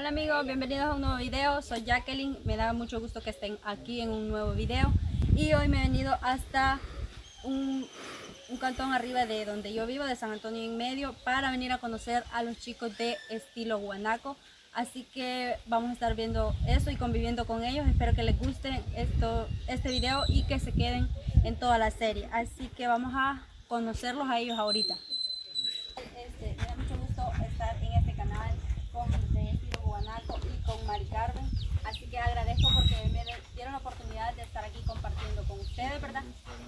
Hola amigos, bienvenidos a un nuevo video. Soy Jacqueline, me da mucho gusto que estén aquí en un nuevo video. Y hoy me he venido hasta un cantón arriba de donde yo vivo, de San Antonio en Medio, para venir a conocer a los chicos de estilo guanaco. Así que vamos a estar viendo eso y conviviendo con ellos. Espero que les guste este video y que se queden en toda la serie. Así que vamos a conocerlos a ellos ahorita. Me da mucho gusto estar en este canal con de estilo guanaco y con Mari Carmen. Así que agradezco porque me dieron la oportunidad de estar aquí compartiendo con ustedes, ¿verdad?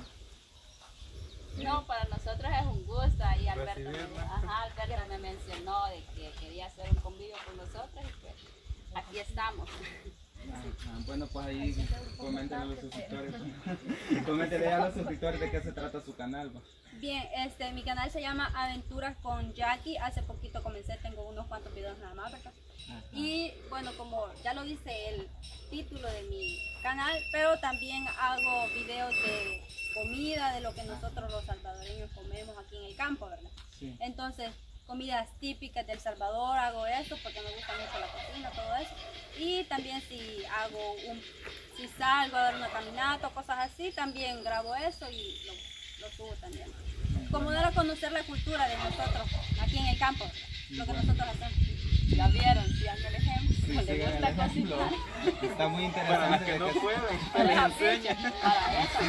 No, para nosotros es un gusto. Y Alberto me mencionó de que quería hacer un convivio con nosotros y pues aquí estamos. Bueno, pues ahí coméntenle a los suscriptores. Coméntenle a los suscriptores de qué se trata su canal. Bien, mi canal se llama Aventuras con Jackie. Hace poquito comencé, tengo unos cuantos videos nada más, ¿verdad? Y bueno, como ya lo dice el título de mi canal, pero también hago videos de comida, de lo que nosotros los salvadoreños comemos aquí en el campo, ¿verdad? Sí. Entonces, comidas típicas del Salvador, hago eso porque me gusta mucho la cocina, todo eso. Y también si salgo a dar una caminata o cosas así, también grabo eso y lo subo también. Como dar a conocer la cultura de nosotros aquí en el campo, lo que nosotros hacemos. ¿La vieron? Sigan el ejemplo. Sí, ¿Les gusta cocinar? Está muy interesante. Para las que no pueden, que les enseñen. Para esa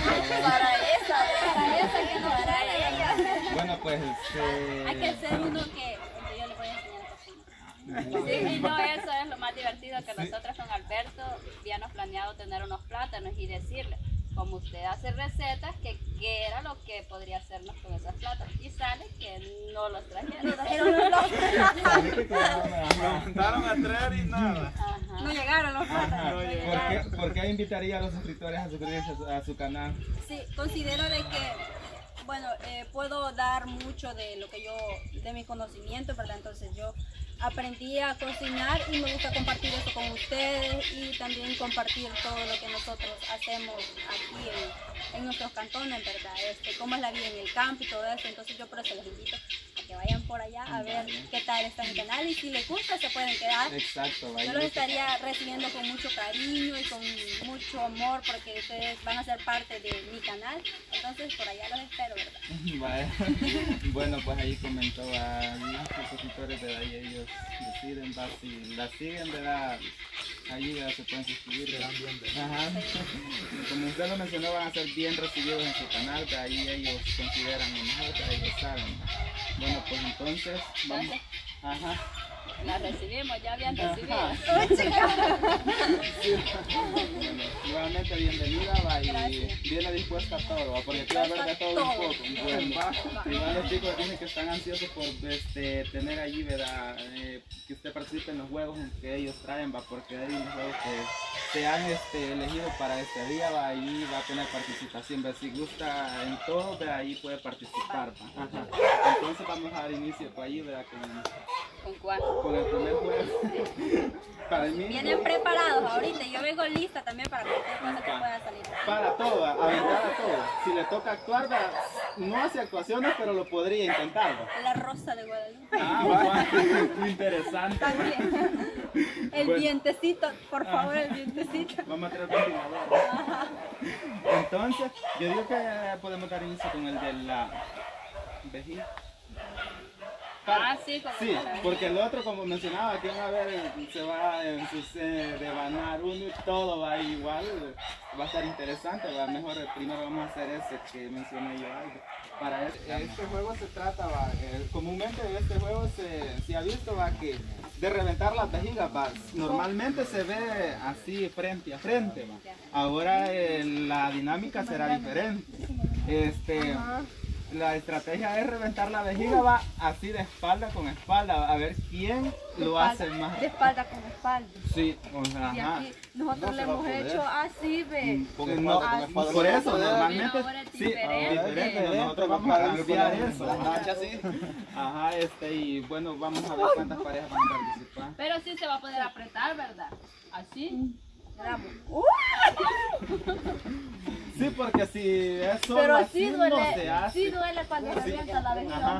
que no pueden. Bueno, pues hay que ser uno que yo le voy a enseñar a cocinar. Sí, y no, eso es lo más divertido, que nosotros con Alberto habíamos planeado tener unos plátanos y decirle, como usted hace recetas, que qué era lo que podría hacernos con esos plátanos. Y sale que no los trajeron. Lo mandaron a traer y nada. No llegaron los plátanos. ¿Por qué invitaría a los suscriptores a suscribirse a su canal? Sí, considero de que, bueno, puedo dar mucho de lo que de mi conocimiento, ¿verdad? Entonces yo aprendí a cocinar y me gusta compartir eso con ustedes y también compartir todo lo que nosotros hacemos aquí en nuestros cantones, ¿verdad? Cómo es la vida en el campo y todo eso. Entonces yo por eso les invito a que vayan por allá a ver qué tal está mi canal y si les gusta se pueden quedar. Exacto, yo los estaría recibiendo con mucho cariño y con mucho amor porque ustedes van a ser parte de mi canal. Entonces por allá los espero, ¿verdad? Vale. Bueno, pues ahí comentó a los suscriptores de ahí, ellos deciden, si la siguen, ¿verdad? Allí se pueden suscribir. Ajá. Como usted lo mencionó, van a ser bien recibidos en su canal, de ahí ellos consideran lo mejor, de ellos saben. Bueno, pues entonces vamos. Ajá. La recibimos, ya habían recibido. Bueno, nuevamente bienvenida, va, y viene dispuesta a todo, ¿va? Porque quiere ver de todo un poco. Bueno, igual los chicos dicen que están ansiosos por tener allí, ¿verdad? Que usted participe en los juegos que ellos traen, va, porque hay unos juegos que se han elegido para este día, va, ahí va a tener participación, va. Si gusta en todo, de ahí puede participar, va. Ajá. Entonces vamos a dar inicio por allí, ¿verdad? ¿Con cuál? Con el primer juego. Para mí, vienen preparados ahorita, yo vengo lista también para cualquier cosa que pueda salir. para todo, aventar a todo. Si le toca actuar, no hace actuaciones, pero lo podría intentar. La Rosa de Guadalupe. Muy interesante. También. El vientecito, por favor, el vientecito. Vamos a traer continuador. Entonces, yo digo que podemos dar inicio con el de la vejiga. Sí, como sí, porque el otro, como mencionaba, que a ver, se va a devanar uno y todo va igual, va a estar interesante, va. Mejor primero vamos a hacer ese que mencioné yo algo. Para este juego se trata, comúnmente en este juego se ha visto, que de reventar las vejigas, normalmente se ve así frente a frente, ahora la dinámica será diferente. La estrategia es reventar la vejiga, así de espalda con espalda, a ver quién lo hace más. De espalda con espalda. Sí, o sea, y aquí nosotros lo hemos hecho así, ve. Por eso, normalmente, sí, diferente, nosotros vamos a cambiar eso. Ajá, y bueno, vamos a ver cuántas parejas van a participar. Pero sí se va a poder apretar, ¿verdad? Así. Sí, porque si es solo Pero así, sí no duele, se hace. sí duele cuando revienta la vejiga.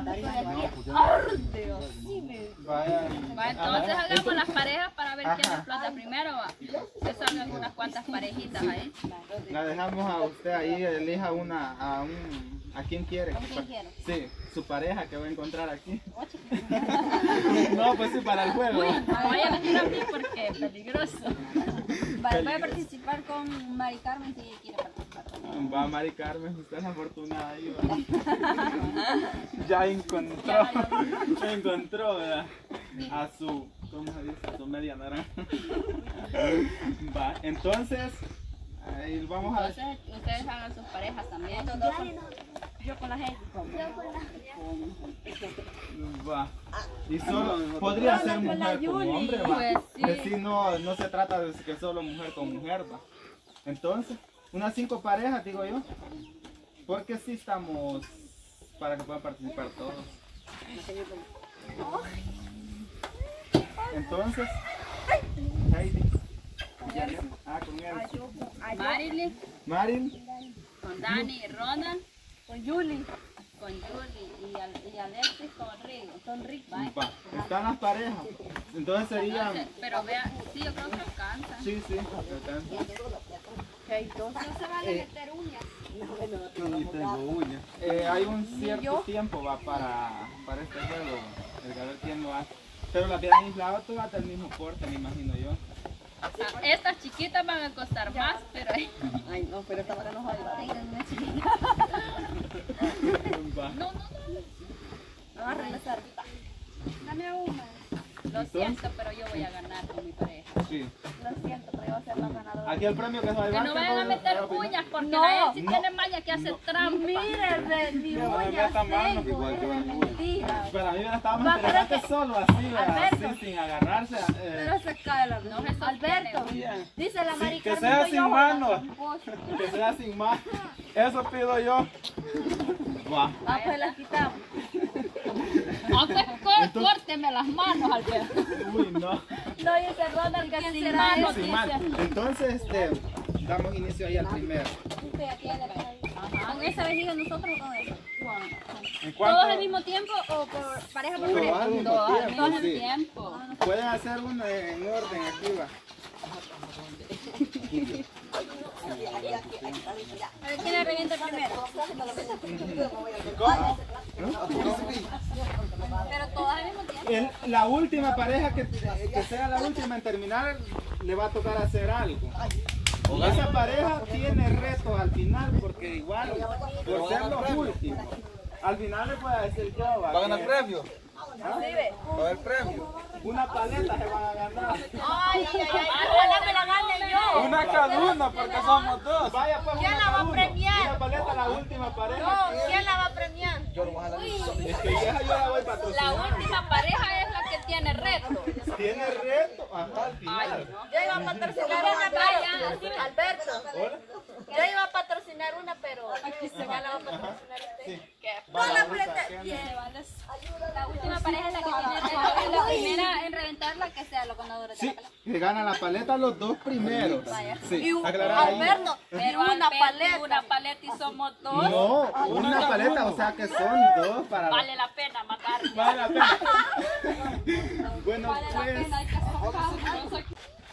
Vaya. Va, entonces hagamos las parejas para ver quién Ajá. explota primero. Va. Que salgan unas cuantas parejitas ahí. La dejamos a usted ahí, elija ¿a quién quiere? quién quiero? Sí, su pareja que va a encontrar aquí. No, pues sí, para el juego. No vayan a tirar a mí porque es peligroso. Vale, voy a participar con Mari Carmen si ella quiere participar. Va Mari Carmen, usted es la afortunada ahí, va. Ya encontró, ¿verdad? A su, ¿cómo se dice? A su media naranja. Va, entonces, ahí vamos a... Entonces ustedes hagan sus parejas también. Yo con la gente. Va. Y solo, podría ser mujer con hombre, va. Pues sí. Que sí, no se trata de que solo mujer con mujer, va. Entonces, unas 5 parejas, digo yo. Porque sí estamos para que puedan participar todos. Entonces, Heidi. Con él. Marilyn, Marin. con Dani y Ronald, Con Yuli. con Julie y Alexis con Rigo. Con Rick. Va. Están las parejas. Entonces serían... Entonces, pero vea, sí, yo creo que alcanza. Sí, sí, alcanza. No se vale meter uñas. Y tengo uñas. Hay un cierto tiempo va para este juego, el a ver quién lo hace. Pero las vieran infladas todas del mismo porte, me imagino yo. Estas chiquitas van a costar más, pero Ay, no, pero esta vara no jode. Tengan una chiquita. Va. no. Vamos a regresar. Dame una. Lo siento, pero yo voy a ganar con mi pareja. Sí. Lo siento, pero yo voy a ser la ganadora. Aquí el premio que se va a Que llevar. no vayan a meter uñas porque No, la Elsie no. tiene malla que hace trampa. Mire, mi no me uña meta mano, tengo, igual que es van mentira. Pero a mí me estábamos Va, pero entregando es que- solo así, ¿verdad? Alberto. Así, sin agarrarse. Pero se cae la No se sostiene. Alberto, Bien. dice la Mari que Carmen, sea soy sin yo, manos. Que sea sin más. Eso pido yo. Va. Ah, pues la quitamos. No, pues córteme las manos, Alberto. Uy, no. No, dice Ronald que sin se mano. mano? Sin mal. Entonces, damos inicio ahí al primero. ¿Con esa vejiga nosotros o con esa? ¿En ¿Todos cuánto? al mismo tiempo o por pareja por Todos pareja? al mismo Todo al tiempo, mismo sí. tiempo. Pueden hacer una en orden aquí, va. A ver, ¿quién le revienta primero? ¿Cómo? Pero todas al mismo tiempo. La última pareja que sea la última en terminar, le va a tocar hacer algo. Esa pareja tiene retos al final, porque igual, por ser los últimos, al final le puedo decir yo, ¿Va a ganar que premio? ¿Va a haber premio? una paleta se van a ganar. Ay, ojalá me la gane yo. Una cada una porque somos dos. Vaya, pues, ¿Quién una la va a cada uno. premiar? Una paleta la última pareja. ¿Quién la va a premiar? Es que esa yo la voy a La patrocinar. última pareja es la que tiene reto. Tiene reto, ajá, al final. Yo iba a patrocinar una, pero... Alberto, yo iba a patrocinar una, pero ya la va a patrocinar usted. La última pareja es la que tiene reto. Y la primera en reventarla que sea los ganadores de Sí, la paleta. que ganan la paleta los dos primeros. Sí, Y aclarar ahí. Alberto, y Pero una Alberto, paleta. una paleta y somos dos. No, una paleta, o sea que son dos para... Vale la pena matarme. Vale la pena. Bueno, Vale la pues... pena, hay que escoger.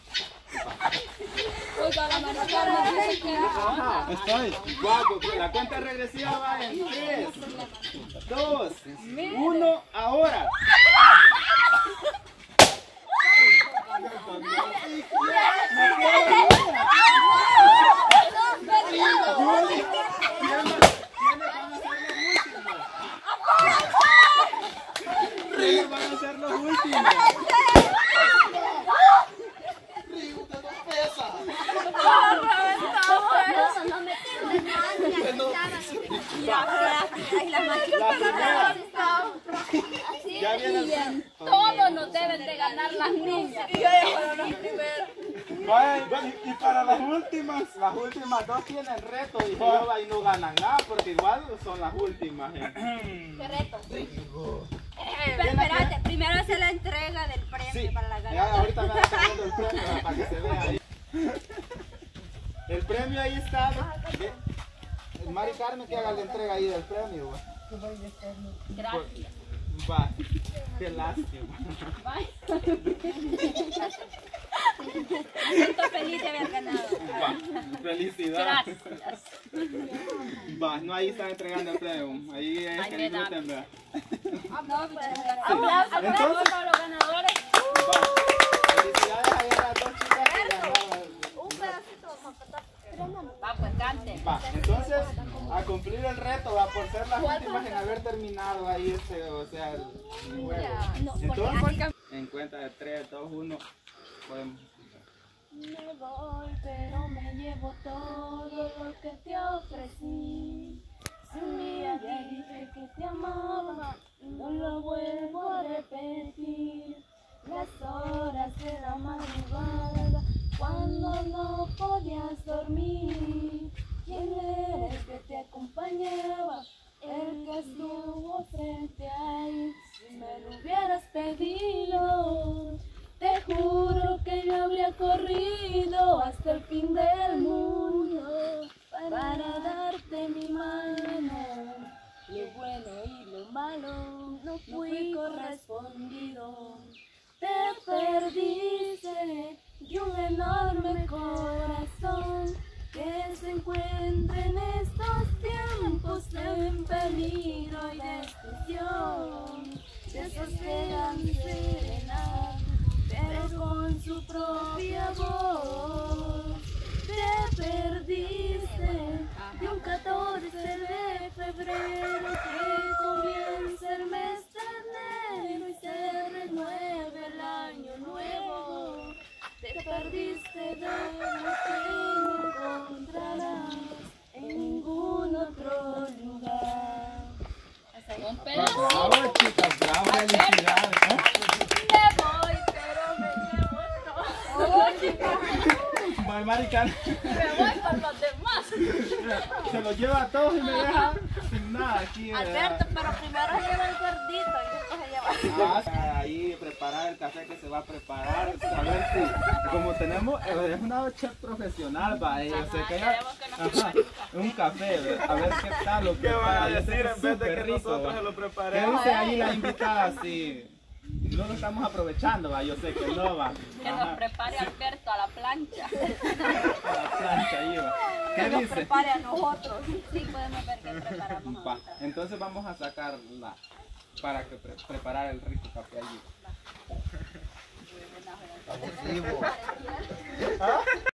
Oiga, la Mari Carmen dice que... Ajá, estoy. Guapo, pues la cuenta regresiva va en 3, 2, 1, ahora. Yuli, ¿quiénes van a ser los últimos? ¿Quiénes van a ser los últimos? Ya viene el... Todos nos deben de ganar las niñas. Vaya, y para las últimas dos tienen reto. Y yo va y no ganan nada porque igual son las últimas. ¿Qué reto? Pero espérate, primero hace la entrega del premio Sí, para la ya ganadora. ahorita me está dando el premio para que se vea ahí. El premio ahí está. Mari Carmen que haga la entrega ahí del premio. Va. Gracias. Va, qué lástima. Me siento feliz de haber ganado. Va, felicidades. Gracias. Va, no, ahí están entregando el premio. Ahí es que me da. disfruten, ¿verdad? No, Aplausos. Entonces, para los ganadores. va. Felicidades a las dos chicas que ganaron. Un pedacito vamos a cortar. Va, pues cante. Va, entonces, a cumplir el reto, va, por ser las últimas en haber terminado ahí o sea, el juego. Entonces, en cuenta de 3, 2, 1, podemos. Me voy, pero me llevo todo lo que te ofrecí. Si un día dije que te amaba, no lo vuelvo a repetir. Las horas de la madrugada, cuando no podías dormir. ¿Quién era el que te acompañaba? El que estuvo frente a él. Si me lo hubieras pedido, te juro que yo habría corrido hasta el fin del mundo para darte mi mano. Lo bueno y lo malo no fui correspondido. Te perdiste de un enorme corazón que se encuentra en estos tiempos en peligro y destrucción. De esos que dan serenar, pero con su propia voz. Te perdiste de un 14 de febrero que comienza el mes de enero y se renueve el año nuevo. Te perdiste de lo que no encontrarás en ningún otro lugar. Un pedazo. Bravo, chicas, bravo, felicidades. Me voy, pero me llevo todo. Va, Mari Carmen. Me voy con los demás. Se los lleva a todos y me deja sin nada aquí. Alberto, pero primero lleva el gordito y después se lleva. Ahí preparar el café que se va a preparar, saber si, como tenemos, es una chef profesional, va, yo sé que ella, queremos que nos prepare un café, a ver qué tal lo ¿Qué van a prepara, yo sé decir que en es vez de súper que rico, nosotros va. se lo ¿Qué preparemos? dice ahí la invitada? Sí, no lo estamos aprovechando, va, yo sé que no, va. que nos prepare Alberto a la plancha. A la plancha ahí, va. ¿Qué dice? Prepare a nosotros. Sí, podemos ver qué preparamos Va, ahorita. entonces vamos a sacarla para que preparar el rico café allí.